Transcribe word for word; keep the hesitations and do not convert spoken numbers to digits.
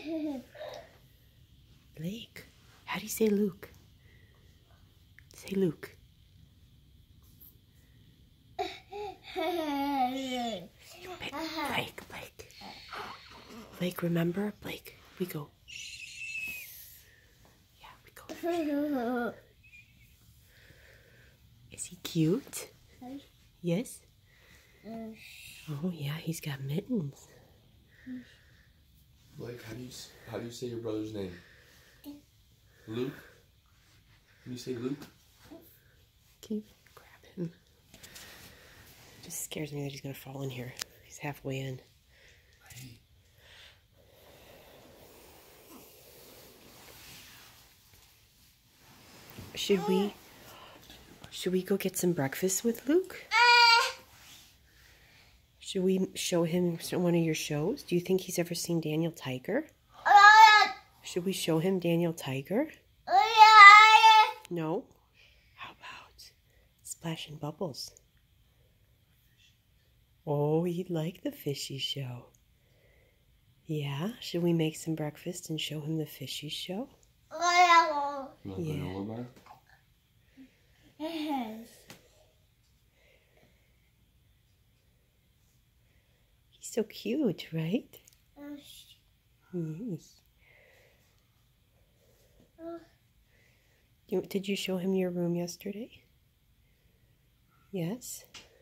Blake. How do you say Luke? Say Luke. Blake, Blake. Blake, remember? Blake, we go. Yeah, we go. Is he cute? Yes? Oh, yeah, he's got mittens. Blake, how do you how do you say your brother's name? Luke? Can you say Luke? Can you grab him? It just scares me that he's gonna fall in here. He's halfway in. Should we should we go get some breakfast with Luke? Should we show him one of your shows? Do you think he's ever seen Daniel Tiger? Should we show him Daniel Tiger? No? How about Splash and Bubbles? Oh, he'd like the fishy show. Yeah? Should we make some breakfast and show him the fishy show? Yeah. Yes. He's so cute, right? Yes. Yes. You- Did you show him your room yesterday? Yes?